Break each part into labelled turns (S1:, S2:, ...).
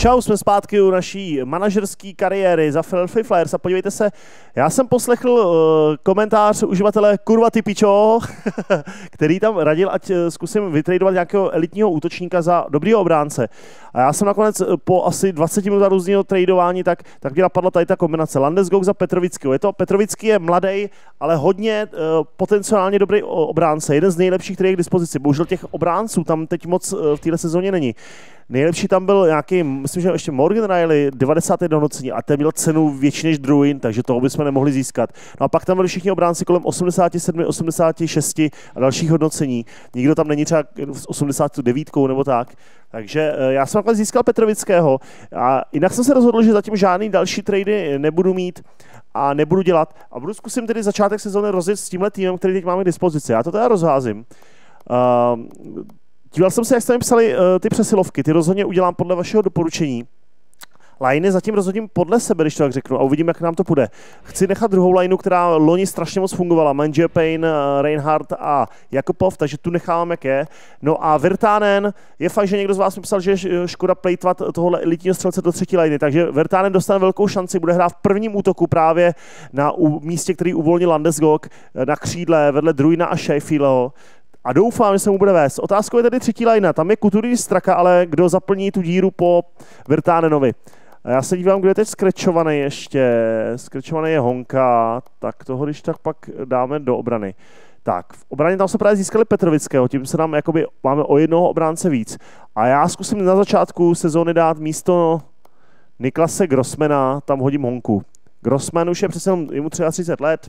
S1: Čau, jsme zpátky u naší manažerské kariéry za Philadelphia Flyers a podívejte se, já jsem poslechl komentář uživatele Kurva ty pičo, který tam radil, ať zkusím vytradovat nějakého elitního útočníka za dobrýho obránce. A já jsem nakonec po asi 20 minutách různého tradování, tak mě napadla tady ta kombinace Landeskog za Petrovického. Petrovický je mladý, ale hodně potenciálně dobrý obránce, jeden z nejlepších, který je k dispozici. Bohužel těch obránců tam teď moc v této sezóně není. Nejlepší tam byl nějaký, myslím, že ještě Morgan Riley, 91 hodnocení a ten měl cenu větší než Drouin, takže toho bychom nemohli získat. No a pak tam byli všichni obránci kolem 87, 86 a dalších hodnocení. Nikdo tam není třeba s 89 nebo tak. Takže já jsem takhle získal Petrovického a jinak jsem se rozhodl, že zatím žádný další trady nebudu mít a nebudu dělat. A budu zkusím tedy začátek sezóny rozjet s tímhle týmem, který teď máme k dispozici. Já to teda rozházím. Díval jsem se, jak jste mi psali ty přesilovky, ty rozhodně udělám podle vašeho doporučení. Liney zatím rozhodím podle sebe, když to tak řeknu, a uvidím, jak nám to půjde. Chci nechat druhou lineu, která loni strašně moc fungovala. Mangiapane, Reinhardt a Jakubov, takže tu nechávám, jak je. No a Virtanen, je fakt, že někdo z vás mi psal, že je škoda plejtvat tohohle elitního střelce do třetí liney, takže Virtanen dostane velkou šanci, bude hrát v prvním útoku právě na místě, který uvolnil Landeskog, na křídle vedle Drouina a Scheifeleho. A doufám, že se mu bude vést. Otázkou je tady třetí linea. Tam je Couturier, Straka, ale kdo zaplní tu díru po Virtanenovi. A já se dívám, kdo je teď skrečovaný ještě. Skrečovaný je Honka, tak toho když tak pak dáme do obrany. Tak, v obraně tam se právě získali Petrovického, tím se nám jakoby máme o jednoho obránce víc. A já zkusím na začátku sezóny dát místo Niklase Grossmana, tam hodím Honku. Grossman už je přece jemu 33 let.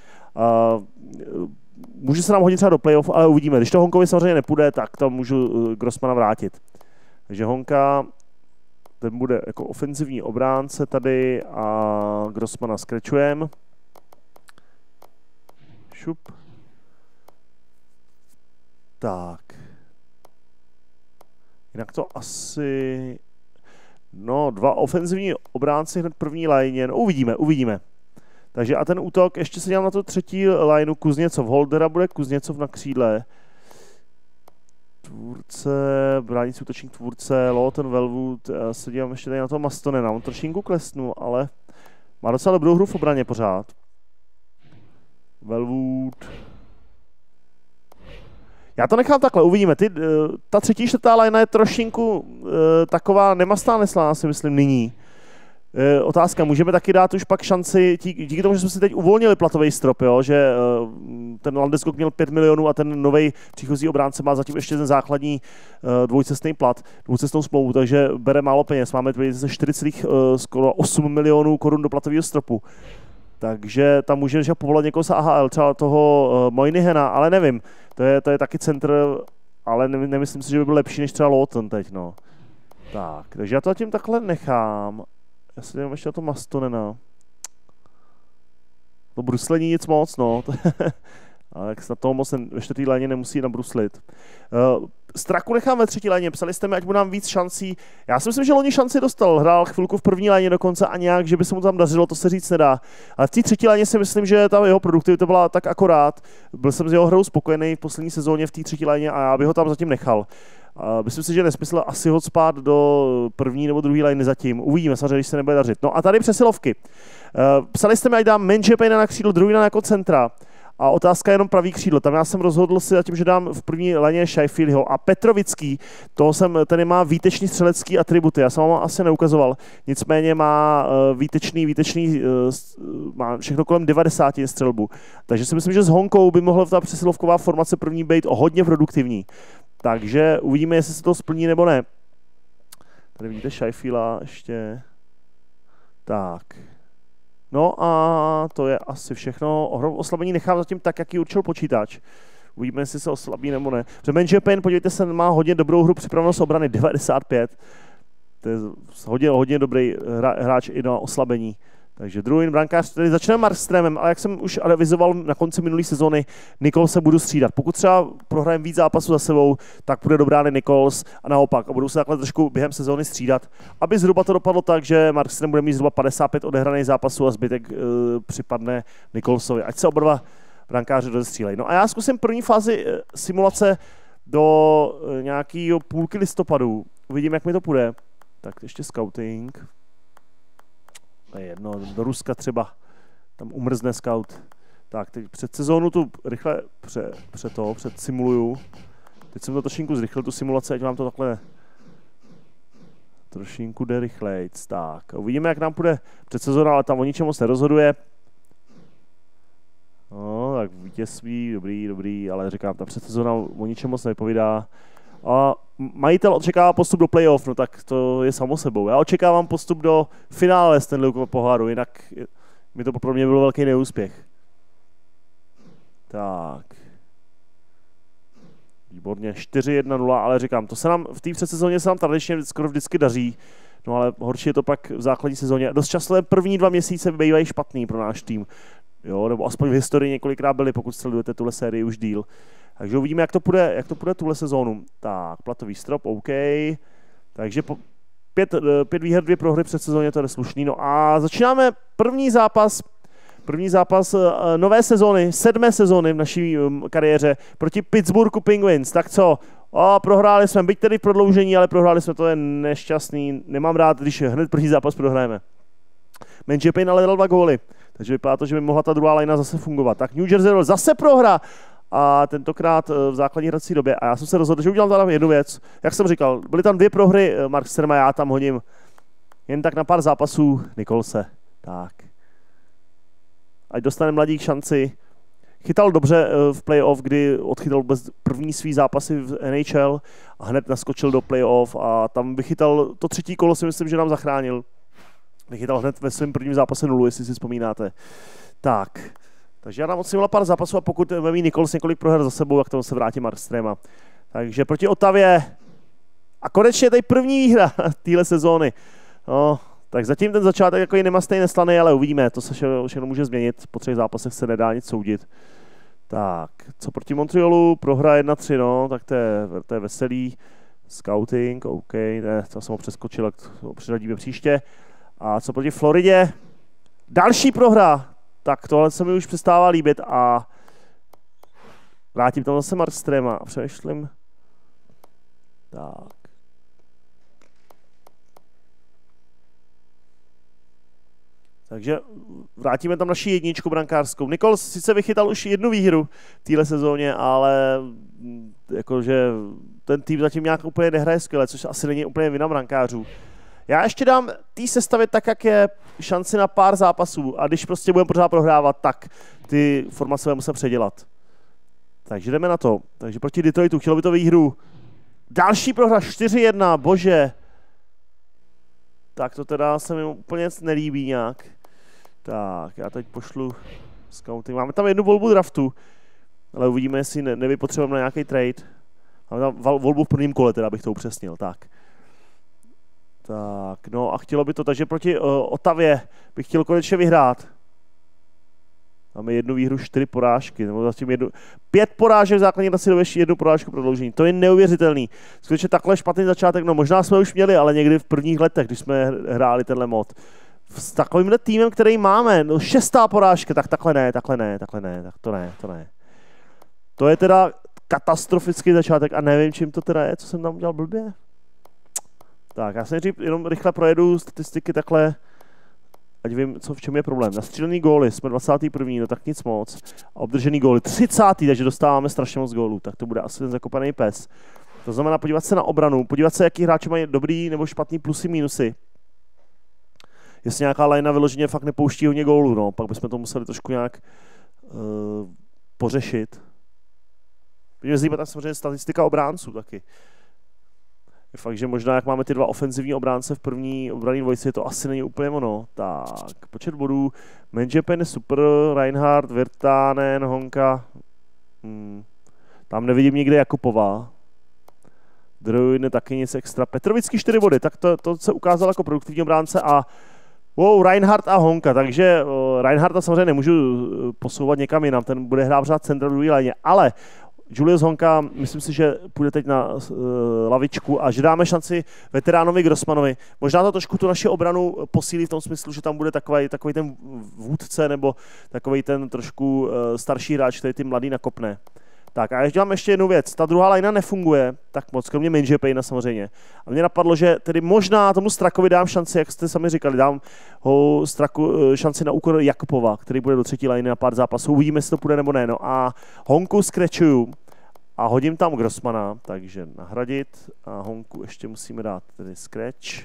S1: Může se nám hodit třeba do playoff, ale uvidíme. Když to Honkovi samozřejmě nepůjde, tak to můžu Grossmana vrátit. Takže Honka, ten bude jako ofenzivní obránce tady a Grossmana skrečujeme. Šup. Tak. Jinak to asi... No, dva ofenzivní obránci hned první lině. No, uvidíme. Takže a ten útok, ještě se dělám na tu třetí lineu, Kuzněcov, Holdera bude Kuzněcov na křídle. Tvůrce, bránící útočník tvůrce, Lawton, Wellwood, já se dívám ještě tady na toho Mastonena, on trošinku klesnul, ale má docela dobrou hru v obraně pořád. Wellwood. Já to nechám takhle, uvidíme. Ta třetí, čtvrtá linea je trošinku taková nemastná neslá, si myslím, nyní. Otázka, můžeme taky dát už pak šanci, díky tomu, že jsme si teď uvolnili platový strop, jo? Že ten Landeskog měl 5 milionů a ten nový příchozí obránce má zatím ještě ten základní dvojcestný plat, dvoucestnou smlouvu, takže bere málo peněz. Máme 4,8 milionů korun do platového stropu. Takže tam můžeme povolat někoho z AHL, třeba toho Moynihena, ale nevím. To je taky centr, ale nemyslím si, že by byl lepší než třeba Lawton teď, no. Tak, takže já to zatím takhle nechám. Já se dívám ještě na to Mastonena. To bruslení nic moc, no. Ale jak na toho moc ve čtvrtý léně nemusí nabruslit. Straku nechám ve třetí léně. Psali jste mi, ať mu dám víc šancí. Já si myslím, že loni šanci dostal. Hrál chvilku v první léně dokonce a nějak, že by se mu tam dařilo, to se říct nedá. Ale v té třetí léně si myslím, že ta jeho produktivita byla tak akorát. Byl jsem s jeho hrou spokojený v poslední sezóně v té třetí léně a já bych ho tam zatím nechal. Myslím si, že nesmysl asi ho spát do první nebo druhé liney zatím. Uvidíme samozřejmě, když se nebude dařit. No a tady přesilovky. Psali jste mi, ať dám Mangiapane na křídlo, Drouina jako centra. A otázka je jenom pravý křídlo. Tam já jsem rozhodl si zatím, že dám v první lině Scheifeleho a Petrovický, ten má výtečný střelecký atributy. Já jsem vám asi neukazoval. Nicméně má výtečný, má všechno kolem 90 střelbu. Takže si myslím, že s Honkou by mohla ta přesilovková formace první být hodně produktivní. Takže uvidíme, jestli se to splní nebo ne. Tady vidíte Scheifela ještě. Tak. No a to je asi všechno. Oslabení nechám zatím tak, jak ji určil počítač. Uvidíme, jestli se oslabí nebo ne. Protože Mangiapane, podívejte se, má hodně dobrou hru připravenost obrany, 95. To je hodně dobrý hráč i na oslabení. Takže Drouin, brankář, tady začneme Markströmem, ale jak jsem už avizoval na konci minulé sezóny, Nichols se budu střídat. Pokud třeba prohrajeme víc zápasů za sebou, tak bude dobrá Nichols a naopak. A budou se takhle trošku během sezóny střídat, aby zhruba to dopadlo tak, že Markström bude mít zhruba 55 odehraných zápasů a zbytek připadne Nicholsovi. Ať se oba dva brankáři rozestřílejí. No a já zkusím první fázi simulace do nějakého půlky listopadu. Uvidím, jak mi to půjde. Tak ještě scouting. To je jedno, do Ruska třeba. Tam umrzne scout. Tak, teď před sezónu tu rychle simuluju. Teď jsem to trošinku zrychlil, tu simulaci, ať vám to takhle trošinku jde rychlejc. Tak, uvidíme, jak nám půjde před sezónu, ale tam o ničem moc nerozhoduje. No, tak vítězství, dobrý, ale říkám, ta před sezóna o ničem moc nepovídá. A majitel očekává postup do playoff, no tak to je samo sebou. Já očekávám postup do finále Stanleyho poháru, jinak by to pro mě byl velký neúspěch. Tak. Výborně, 4-1-0, ale říkám, to se nám v té předsezóně se nám tradičně skoro vždycky daří, no ale horší je to pak v základní sezóně. Dost často první 2 měsíce bývají špatný pro náš tým, jo, nebo aspoň v historii několikrát byli, pokud sledujete tuhle sérii už díl. Takže uvidíme, jak to půjde tuhle sezónu. Tak, platový strop, OK. Takže 5 výher, 2 prohry před sezóně, to je slušný. No a začínáme první zápas nové sezóny, 7. sezóny v naší kariéře proti Pittsburghu Penguins. Tak co? Prohráli jsme, byť tedy v prodloužení, ale prohráli jsme, to je nešťastný. Nemám rád, když hned první zápas prohrajeme. Mangiapane ale dal 2 góly, takže vypadá to, že by mohla ta druhá lajna zase fungovat. Tak New Jersey Devils zase prohra. A tentokrát v základní hrací době. A já jsem se rozhodl, že udělám tam jednu věc. Jak jsem říkal, byly tam 2 prohry Markstrem a já tam hodím jen tak na pár zápasů Nicholse. Tak. Ať dostane mladík šanci. Chytal dobře v playoff, kdy odchytal vůbec první svý zápasy v NHL a hned naskočil do playoff a tam vychytal to 3. kolo, si myslím, že nám zachránil. Vychytal hned ve svém prvním zápase 0, jestli si vzpomínáte. Tak. Takže já dám odsimula pár zápasů a pokud mý Nichols několik proher za sebou, tak tomu se vrátí Markstrema. Takže proti Ottawě. A konečně tady první výhra téhle sezóny. No, tak zatím ten začátek jako nemastej neslaný, ale uvidíme, to se všechno může změnit. Po 3 zápasech se nedá nic soudit. Tak, co proti Montrealu? Prohra 1-3, no, tak to je veselý. Scouting, OK, ne, to jsem ho přeskočil, tak to přiřadíme příště. A co proti Floridě? Další prohra! Tak tohle se mi už přestává líbit a vrátím tam zase Markstrema a přemýšlím. Tak. Takže vrátíme tam naši jedničku brankářskou. Nichols sice vychytal už 1 výhru v téhle sezóně, ale jakože ten tým zatím nějak úplně nehraje skvěle, což asi není úplně vina brankářů. Já ještě dám té sestavě tak, jak je, šanci na pár zápasů a když prostě budeme pořád prohrávat, tak ty formace budeme muset předělat. Takže jdeme na to. Takže proti Detroitu, chtělo by to výhru. Další prohra, 4-1, bože. Tak to teda se mi úplně nelíbí nějak. Tak, já teď pošlu scouting. Máme tam 1 volbu draftu, ale uvidíme, jestli nevypotřebujeme na nějaký trade. Máme tam volbu v prvním kole, teda bych to upřesnil. Tak, no a chtělo by to, takže proti Ottawě bych chtěl konečně vyhrát. Máme 1 výhru, 4 porážky, nebo zatím 5 porážek v základní hrací době, 1 porážku prodloužení. To je neuvěřitelný. Skutečně takhle špatný začátek, no možná jsme už měli, ale někdy v prvních letech, když jsme hráli tenhle mod. S takovýmhle týmem, který máme, no 6. porážka, tak takhle ne, tak to ne. To je teda katastrofický začátek a nevím, čím to teda je, co jsem tam udělal blbě. Tak, já se nejdřív jenom rychle projedu statistiky takhle, ať vím, v čem je problém. Nastřílený góly, jsme 21. no tak nic moc. A obdržený góly 30. takže dostáváme strašně moc gólů, tak to bude asi ten zakopaný pes. To znamená podívat se na obranu, podívat se, jaký hráči mají dobrý nebo špatný plusy, minusy. Jestli nějaká lajna vyloženě fakt nepouští hodně gólů, no, pak bychom to museli trošku nějak pořešit. Mě zajímá tak samozřejmě statistika obránců taky. Je fakt, že možná, jak máme ty 2 ofenzivní obránce v první obranné dvojici, to asi není úplně ono. Tak, počet bodů. Mangiapane je super, Reinhardt, Virtanen, Honka. Tam nevidím nikde Jakubova. Druin taky nic extra. Petrovický 4 body, tak to se ukázalo jako produktivní obránce a Reinhardt a Honka, takže Reinhardta samozřejmě nemůžu posouvat někam jinam, ten bude hrát pořád centra druhé léně, ale Julius Honka, myslím si, že půjde teď na lavičku a že dáme šanci veteránovi Grossmanovi. Možná to trošku tu naši obranu posílí v tom smyslu, že tam bude takový ten vůdce nebo takový ten trošku starší hráč, který ty mladý nakopne. Tak a ještě mám ještě jednu věc. Ta druhá linea nefunguje tak moc, kromě Minjepejna samozřejmě. A mě napadlo, že tedy možná tomu Strakovi dám šanci, jak jste sami říkali, dám ho Straku šanci na úkor Jakubova, který bude do třetí liney na pár zápasů. Uvidíme, jestli to půjde nebo ne. No a Honku scratchuju a hodím tam Grossmana, takže nahradit. A Honku ještě musíme dát tedy scratch.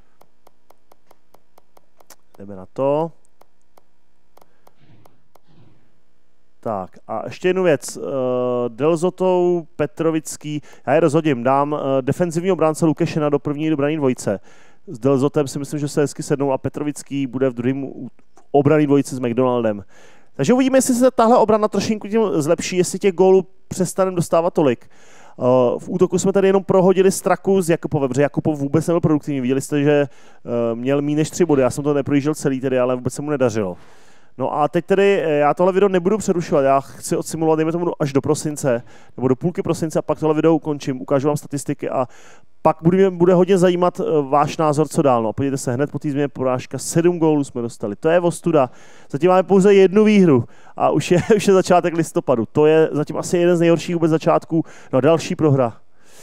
S1: Jdeme na to. Tak a ještě jednu věc. Delzotou, Petrovický, já je rozhodím, dám defenzivního obránce Lukešena do první dobraný dvojice. S Delzotem si myslím, že se hezky sednou a Petrovický bude v druhém obraný dvojici s McDonaldem. Takže uvidíme, jestli se tahle obrana trošinku tím zlepší, jestli těch gólů přestaneme dostávat tolik. V útoku jsme tady jenom prohodili Straku s Jakubovem, protože Jakubov vůbec nebyl produktivní. Viděli jste, že měl méně než 3 body, já jsem to neprojížděl celý tedy, ale vůbec se mu nedařilo. No a teď tedy já tohle video nebudu přerušovat, já chci odsimulovat, dejme tomu až do prosince, nebo do půlky prosince a pak tohle video ukončím, ukážu vám statistiky a pak bude hodně zajímat váš názor, co dál. No, podívejte se, hned po té změně porážka 7 gólů jsme dostali, to je ostuda. Zatím máme pouze 1 výhru a už je začátek listopadu, to je zatím asi jeden z nejhorších vůbec začátků, no další prohra.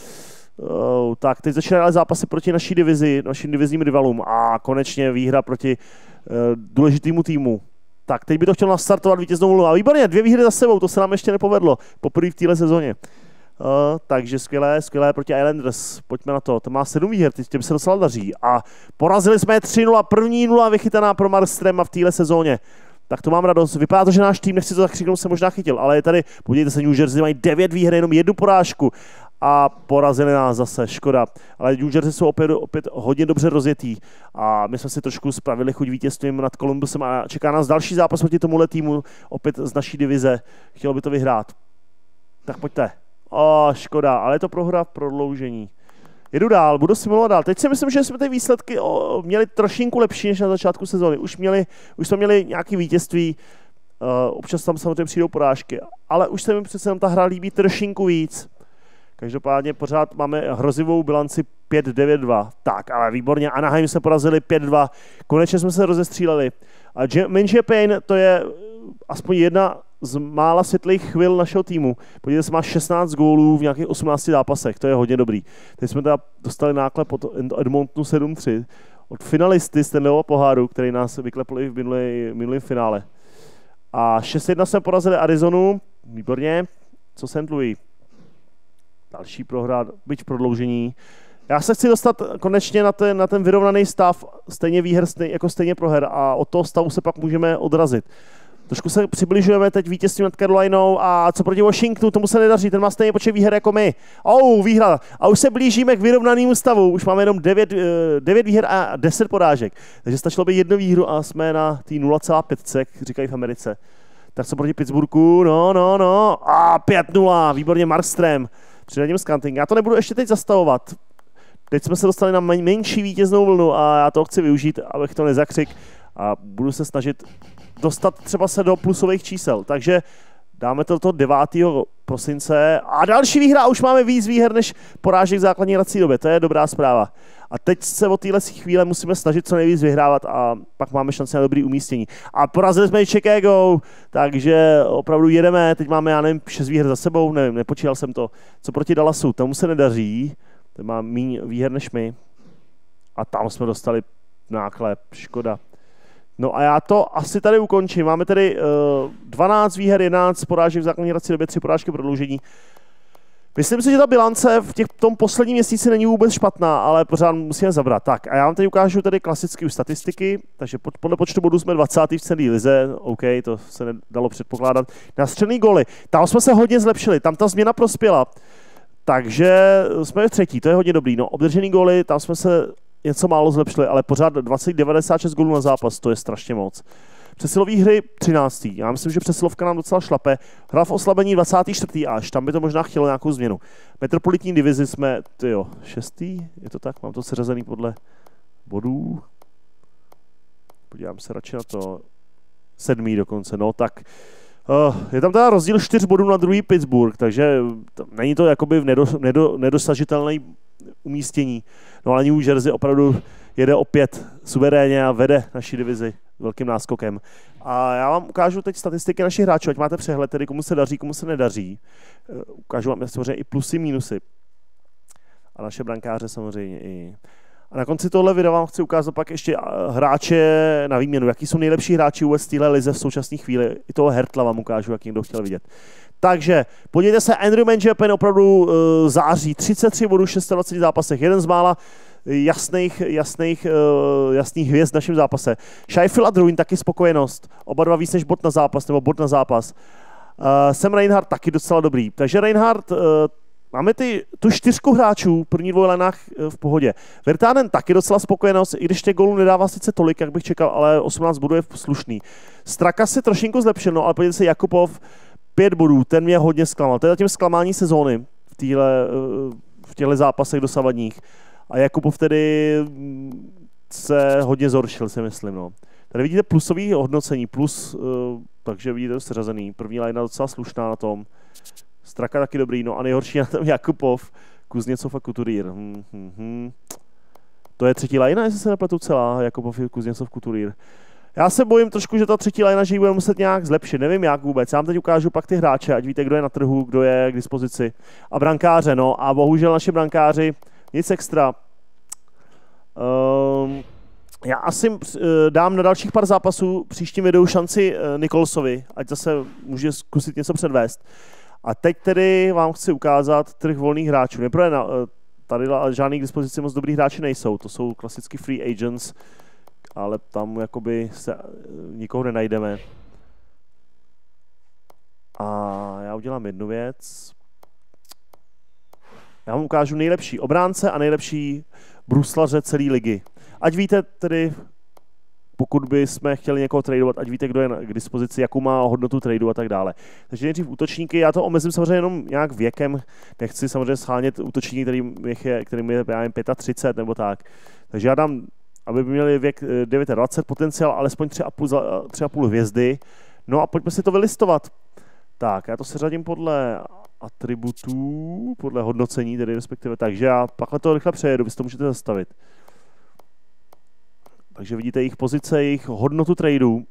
S1: Tak, teď začínají zápasy proti naší divizi, našim divizním rivalům a konečně výhra proti důležitému týmu. Tak, teď by to chtěl nastartovat vítěznou vlnu. A výborně, 2 výhry za sebou, to se nám ještě nepovedlo. Poprvé v téhle sezóně. Takže skvělé proti Islanders. Pojďme na to. To má 7 výher, těm se docela daří. A porazili jsme je 3-0, první 0 vychytaná pro Markstrema v téhle sezóně. Tak to mám radost. Vypadá to, že náš tým, nechci to zakřiknout, se možná chytil, ale je tady, podívejte se, New Jersey mají 9 výher, jenom 1 porážku. A porazili nás zase, škoda. Ale New Jersey jsou opět hodně dobře rozjetý. A my jsme si trošku spravili chuť vítězstvím nad Columbusem a čeká nás další zápas proti tomuhle týmu, opět z naší divize. Chtělo by to vyhrát. Tak pojďte. Škoda, ale je to prohra v prodloužení. Jedu dál, budu simulovat dál. Teď si myslím, že jsme ty výsledky měli trošinku lepší než na začátku sezóny. Už jsme měli nějaké vítězství, občas tam samozřejmě přijdou porážky, ale už se mi přece ta hra líbí trošinku víc. Každopádně pořád máme hrozivou bilanci 5-9-2. Tak, ale výborně, Anaheim se porazili 5-2. Konečně jsme se rozestříleli. A Minjepejn, to je aspoň jedna z mála světlých chvil našeho týmu. Podívejte se, má 16 gólů v nějakých 18 zápasech, to je hodně dobrý. Teď jsme teda dostali náklep od Edmontonu 7-3 od finalisty Stanleyova poháru, který nás vyklepli v minulém finále. A 6-1 jsme porazili Arizonu, výborně. Co St. Louis? Další prohra, byť v prodloužení. Já se chci dostat konečně na ten vyrovnaný stav, stejně výher, stejně proher a od toho stavu se pak můžeme odrazit. Trošku se přibližujeme teď vítězstvím nad Carolinou a co proti Washingtonu, tomu se nedaří, ten má stejně počet výher jako my. Výhra. A už se blížíme k vyrovnanému stavu, už máme jenom 9 výher a 10 porážek. Takže stačilo by 1 výhru a jsme na té 0,5, jak říkají v Americe. Tak co proti Pittsburghu, a 5-0, výborně Markstrem. Přiradím Scanting. Já to nebudu ještě teď zastavovat. Teď jsme se dostali na menší vítěznou vlnu a já to chci využít, abych to nezakřik a budu se snažit dostat třeba se do plusových čísel. Takže dáme to 9. prosince a další výhra, a už máme víc výher než porážek v základní hrací době. To je dobrá zpráva. A teď se od téhle chvíle musíme snažit co nejvíc vyhrávat a pak máme šanci na dobrý umístění. A porazili jsme i Chicago, takže opravdu jedeme. Teď máme, já nevím, 6 výher za sebou, nevím, nepočítal jsem to. Co proti Dallasu, tomu se nedaří. Ten má méně výher než my. A tam jsme dostali náklep, škoda. No a já to asi tady ukončím. Máme tady 12 výher, 11 porážek v základní hrací době, 3 porážky prodloužení. Myslím si, že ta bilance v tom posledním měsíci není vůbec špatná, ale pořád musíme zabrat. Tak a já vám tady ukážu tady klasické už statistiky, takže podle počtu bodů jsme 20. v celé lize, OK, to se nedalo předpokládat. Na střelný góly, tam jsme se hodně zlepšili, tam ta změna prospěla, takže jsme v 3., to je hodně dobrý. No, obdržený góly, tam jsme se něco málo zlepšili, ale pořád 96 gólů na zápas, to je strašně moc. Přesilový hry 13. Já myslím, že přesilovka nám docela šlape. Hra v oslabení 24. až, tam by to možná chtělo nějakou změnu. Metropolitní divizi jsme, 6. Je to tak? Mám to seřazený podle bodů. Podívám se radši na to. 7. dokonce, no tak. Je tam teda rozdíl 4 bodů na druhý Pittsburgh, takže není to jakoby v nedosažitelné umístění. No ale New Jersey opravdu jede opět suverénně a vede naší divizi. velkým náskokem. A já vám ukážu teď statistiky našich hráčů, ať máte přehled, tedy komu se daří, komu se nedaří. Ukážu vám samozřejmě i plusy, mínusy. A naše brankáře samozřejmě i. A na konci tohle videa vám chci ukázat pak ještě hráče na výměnu. Jaký jsou nejlepší hráči vůbec v téhle lize v současné chvíli. I toho Hertla vám ukážu, jak někdo chtěl vidět. Takže podívejte se, Andrew Mangiapane opravdu září. 33 bodů v 26 zápasech. Jeden z mála jasných hvězd v našem zápase. Scheifele a Drouin taky spokojenost. Oba dva víc než bod na zápas, nebo bod na zápas. Sam Reinhart taky docela dobrý. Takže Reinhart, máme tu 4 hráčů v první 2 lineách v pohodě. Virtanen taky docela spokojenost, i když těch gólů nedává sice tolik, jak bych čekal, ale 18 bodů je slušný. Straka si trošinku zlepšil, no, ale podívejte se, Jakubov 5 bodů, ten mě hodně zklamal. To je zatím zklamání sezóny v těchto zápasech dosavadních. A Jakubov tedy se hodně zhoršil, si myslím. No. Tady vidíte plusový hodnocení, plus, takže vidíte to seřazený. První line docela slušná na tom. Straka taky dobrý, no a nejhorší na tom Jakubov, Kuzněcov a Couturier. To je třetí line, jestli se nepletu celá, Jakubov, Kuzněcov, Couturier. Já se bojím trošku, že ta třetí line, že ji budeme muset nějak zlepšit, nevím jak vůbec. Já vám teď ukážu pak ty hráče, ať víte, kdo je na trhu, kdo je k dispozici. A brankáře, no a bohužel naši brankáři, nic extra. Já asi dám na dalších pár zápasů příštím videu šanci Nicholsovi, ať zase může zkusit něco předvést. A teď tedy vám chci ukázat trh volných hráčů. Nejprve tady žádný k dispozici moc dobrých hráči nejsou, to jsou klasicky free agents, ale tam jakoby se nikoho nenajdeme. A já udělám jednu věc. Já vám ukážu nejlepší obránce a nejlepší bruslaře celé ligy. Ať víte tedy, pokud bychom chtěli někoho tradovat, ať víte, kdo je k dispozici, jakou má hodnotu tradu a tak dále. Takže nejdřív útočníky, já to omezím samozřejmě jenom nějak věkem, nechci samozřejmě schánět útočníky, kterým je 35 nebo tak. Takže já dám, aby měli věk 29, potenciál alespoň 3,5 hvězdy. No a pojďme si to vylistovat. Tak, já to seřadím podle atributů, podle hodnocení, tedy respektive, takže já pakhle to rychle přejedu, vy si to můžete zastavit. Takže vidíte jejich pozice, jejich hodnotu tradeů,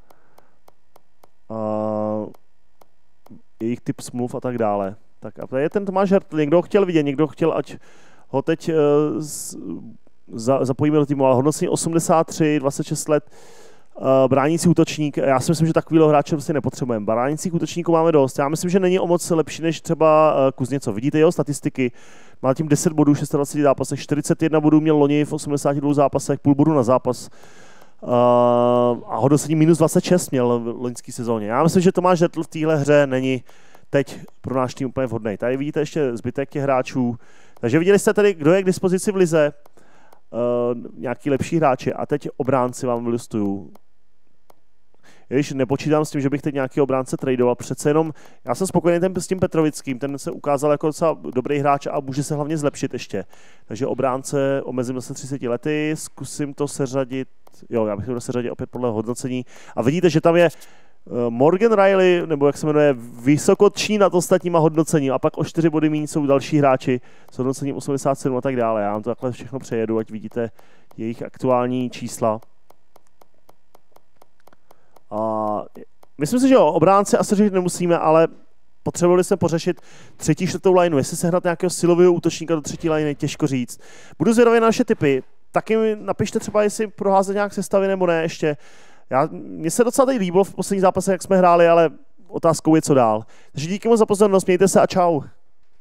S1: jejich typ smluv a tak dále. Tak a to je ten Tomáš Hertl, někdo ho chtěl vidět, někdo chtěl, ať ho teď zapojíme do týmu, ale hodnocení 83, 26 let, bránící útočník, já si myslím, že takovýhle hráče prostě nepotřebujeme. Bránících útočníků máme dost, já myslím, že není o moc lepší než třeba Kuzněcov. Vidíte jeho statistiky, má tím 10 bodů v 26 zápasech, 41 bodů měl loni v 82 zápasech, půl bodu na zápas a hodnocení minus 26 měl v loňské sezóně. Já myslím, že Tomáš Hertl v téhle hře není teď pro náš tým úplně vhodný. Tady vidíte ještě zbytek těch hráčů, takže viděli jste tady, kdo je k dispozici v lize, nějaký lepší hráči a teď obránci vám vylistuju. Když nepočítám s tím, že bych teď nějaký obránce tradoval, přece jenom já jsem spokojený s tím Petrovickým, ten se ukázal jako docela dobrý hráč a může se hlavně zlepšit ještě. Takže obránce omezím zase 30 lety, zkusím to seřadit, jo, já bych to seřadil opět podle hodnocení a vidíte, že tam je Morgan Riley, nebo jak se jmenuje, vysokoční nad ostatníma hodnocením a pak o 4 body míň jsou další hráči s hodnocením 87 a tak dále. Já vám to takhle všechno přejedu, ať vidíte jejich aktuální čísla. A myslím si, že obránce asi řešit nemusíme, ale potřebovali jsme pořešit třetí, čtvrtou lineu. Jestli sehnat nějakého silového útočníka do třetí liney, těžko říct. Budu zvědavý na naše tipy. Taky mi napište třeba, jestli proházet nějak sestavy nebo ne ještě. Mně se docela tady líbilo v posledních zápasech, jak jsme hráli, ale otázkou je, co dál. Takže díky moc za pozornost, mějte se a čau.